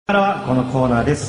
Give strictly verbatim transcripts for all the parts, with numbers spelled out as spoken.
からはこのコーナーです。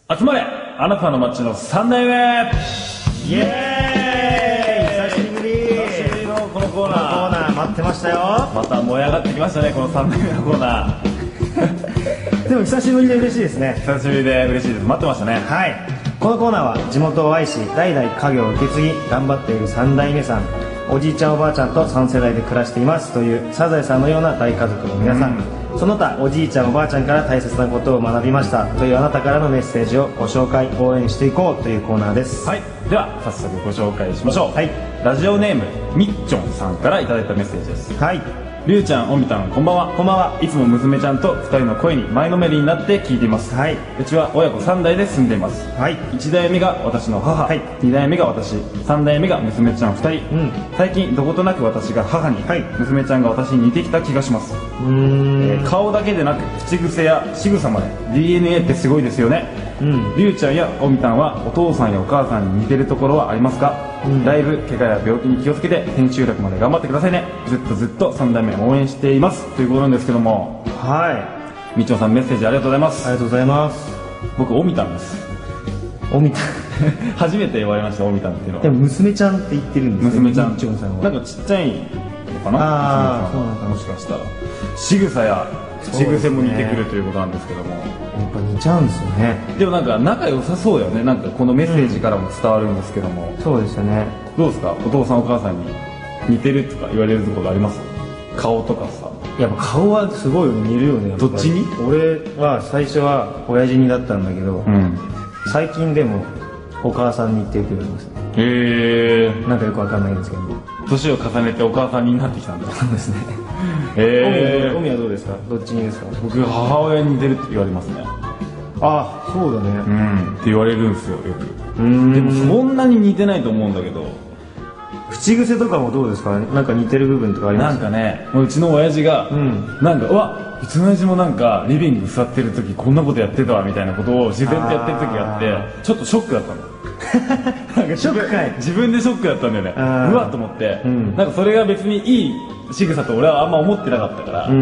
集まれあなたの街の三代目。 イエーイ、久しぶり久しぶりのこのコーナーコーナー待ってましたよ。 また燃え上がってきましたね、この三代目のコーナーでも久しぶりで嬉しいですね。 久しぶりで嬉しいです。待ってましたね。 はい、このコーナーは地元を愛し代々家業を受け継ぎ頑張っている三代目さん、おじいちゃんおばあちゃんとさん世代で暮らしていますというサザエさんのような大家族の皆さん、うん、その他おじいちゃんおばあちゃんから大切なことを学びましたというあなたからのメッセージをご紹介応援していこうというコーナーです。 はい、では早速ご紹介しましょう。 はい、 ラジオネームみっちょんさんからいただいたメッセージです。 はい、 りゅうちゃん、おみたん、こんばんは。 こんばんは。 いつも娘ちゃんとふたりの声に前のめりになって聞いています。 はい、 うちは親子さん代で住んでいます。 はい、 いち代目が私の母、 はい、 に代目が私、さん代目が娘ちゃんふたり、うん、最近どことなく私が母に、はい、娘ちゃんが私に似てきた気がします。うーん、えー、顔だけでなく口癖や仕草まで ディーエヌエー ってすごいですよね。うん、りゅうちゃんやおみたんはお父さんやお母さんに似てるところはありますか？うん、だいぶ怪我や病気に気をつけて天中楽まで頑張ってくださいね。ずっとずっとさん代目応援していますということなんですけども、 はい、 みちおさんメッセージありがとうございます。 ありがとうございます。 僕おみたんです。 おみたん初めて言われました、おみたんっていうのは。 でも娘ちゃんって言ってるんですね。 娘ちゃんみちおさんはなんかちっちゃいのかな。 ああ、そうなんだ。 もしかしたら仕草や口癖も似てくるということなんですけども、 やっぱ似ちゃうんですよね。 でもなんか仲良さそうだよね。なんかこのメッセージからも伝わるんですけども、 うん、そうですよね。 どうですか、お父さんお母さんに似てるとか言われることあります？顔とかさ。 やっぱ顔はすごい似るよね。 どっちに？ 俺は最初は親父にだったんだけど、うん、最近でもお母さんに似てくるんです。 へえ。 なんかよくわかんないんですけど、 年を重ねてお母さんになってきたんだ。 そうですね。 へえ。 おみはどうですか？どっちにですか？ 僕母親に似てるって言われますね。 ああ、そうだね。 うん、って言われるんですよ、よく。うん、でもそんなに似てないと思うんだけど。 口癖とかもどうですか？なんか似てる部分とかありますか？ なんかね、うちの親父が、うん、なんかうわ、うちの親父もなんかリビング座ってる時こんなことやってたわみたいなことを自然とやってる時があって、ちょっとショックだったの。なんかショックかい。 自分でショックだったんだよね。うわっと思って、うん、なんかそれが別にいい仕草と俺はあんま思ってなかったから、うん、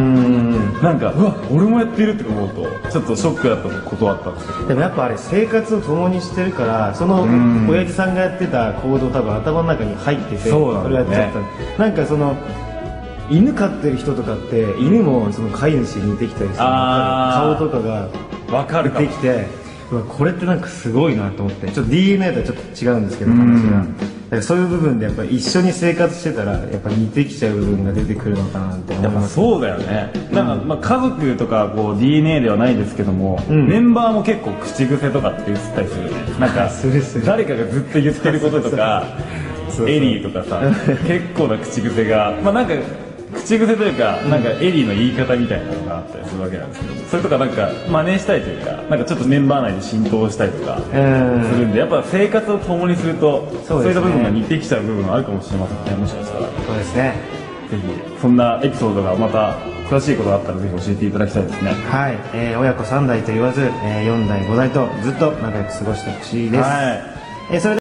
なんかうわ、俺もやってるって思うとちょっとショックだったことはあったんですけど、 でもやっぱあれ生活を共にしてるから、その親父さんがやってた行動多分頭の中に入ってて、 そうなんだね、 それやっちゃった。なんかその犬飼ってる人とかって犬もその飼い主に似てきたりする、顔とかが分かるかもできて、これってなんかすごいなと思って。ちょっと ディーエヌエー とはちょっと違うんですけど、話が。だからそういう部分でやっぱり一緒に生活してたらやっぱ似てきちゃう部分が出てくるのかなって思います。 そうだよね。だからまあ家族とかこう ディーエヌエー ではないですけども、うん、メンバーも結構口癖とかって言ったりするよね。なんか誰かがずっと言ってることとかエリーとかさ、結構な口癖がまあなんか口癖というか、なんかエリーの言い方みたいなのがあったりするわけなんですけど、それとかなんか真似したいというか、なんかちょっとメンバー内で浸透したりとかするんで、やっぱ生活を共にするとそういった部分が似てきちゃう部分があるかもしれませんね、もしかしたら。 そうですね。 ぜひそんなエピソードがまた詳しいことがあったらぜひ教えていただきたいですね。 はい、えー、親子さん代と言わず、えー、よん代ご代とずっと仲良く過ごしてほしいです。はい、えー、それで